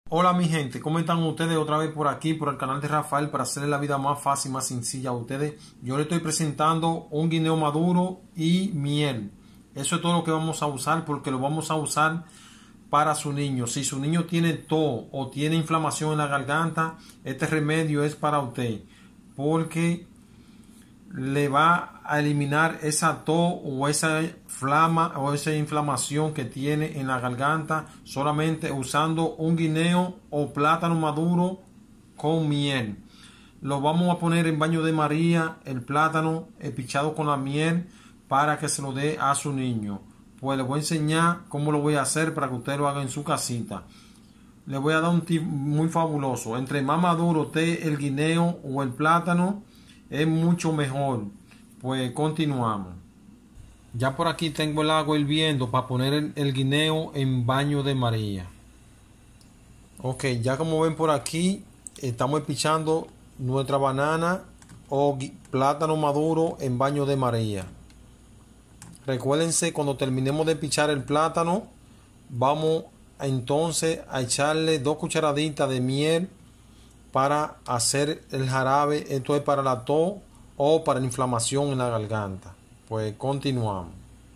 Hola mi gente, ¿cómo están ustedes? Otra vez por aquí, por el canal de Rafael, para hacerles la vida más fácil, más sencilla a ustedes. Yo les estoy presentando un guineo maduro y miel. Eso es todo lo que vamos a usar, porque lo vamos a usar para su niño. Si su niño tiene tos o tiene inflamación en la garganta, este remedio es para usted, porque le va a eliminar esa tos o esa flama o esa inflamación que tiene en la garganta, solamente usando un guineo o plátano maduro con miel. Lo vamos a poner en baño de María, el plátano pichado con la miel, para que se lo dé a su niño. Pues les voy a enseñar cómo lo voy a hacer para que usted lo haga en su casita. Le voy a dar un tip muy fabuloso. Entre más maduro esté el guineo o el plátano, es mucho mejor. Pues continuamos. Ya por aquí tengo el agua hirviendo para poner el guineo en baño de María. Ok, ya como ven por aquí, estamos pichando nuestra banana o plátano maduro en baño de María. Recuérdense, cuando terminemos de pichar el plátano, vamos entonces a echarle 2 cucharaditas de miel para hacer el jarabe. Esto es para la tos o para la inflamación en la garganta. Pues continuamos.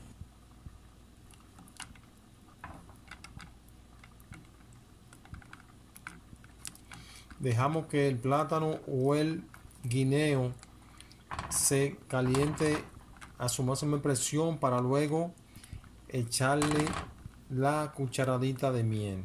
Dejamos que el plátano o el guineo se caliente a su máxima presión para luego echarle la cucharadita de miel.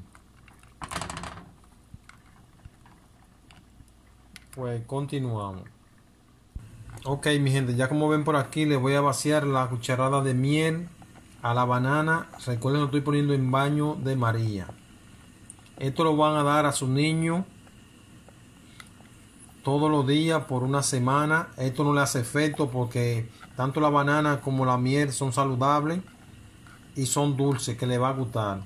Pues continuamos. Ok, mi gente, ya como ven por aquí, les voy a vaciar la cucharada de miel a la banana. Recuerden, lo estoy poniendo en baño de María. Esto lo van a dar a sus niños todos los días por una semana. Esto no le hace efecto porque tanto la banana como la miel son saludables y son dulces, que le va a gustar.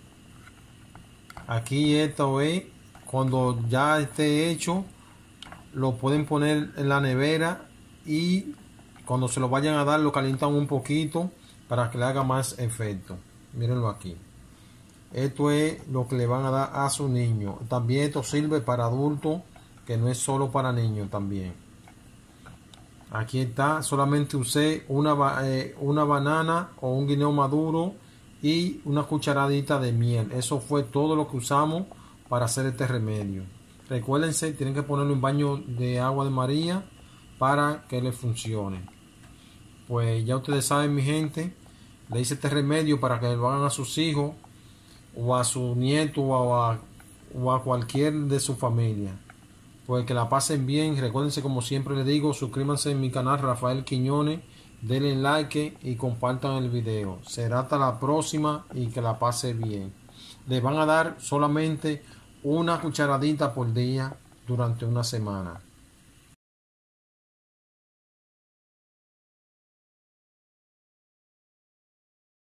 Aquí esto es, cuando ya esté hecho, lo pueden poner en la nevera y cuando se lo vayan a dar lo calientan un poquito para que le haga más efecto. Mírenlo aquí. Esto es lo que le van a dar a su niño. También esto sirve para adultos, que no es solo para niños también. Aquí está, solamente usé una banana o un guineo maduro y una cucharadita de miel. Eso fue todo lo que usamos para hacer este remedio. Recuérdense, tienen que ponerlo en baño de agua de María para que le funcione. Pues ya ustedes saben, mi gente, le hice este remedio para que lo hagan a sus hijos o a su nieto o a cualquier de su familia. Pues que la pasen bien. Recuérdense, como siempre les digo, suscríbanse en mi canal Rafael Quiñones, denle like y compartan el video. Será hasta la próxima y que la pase bien. Les van a dar solamente una cucharadita por día durante una semana.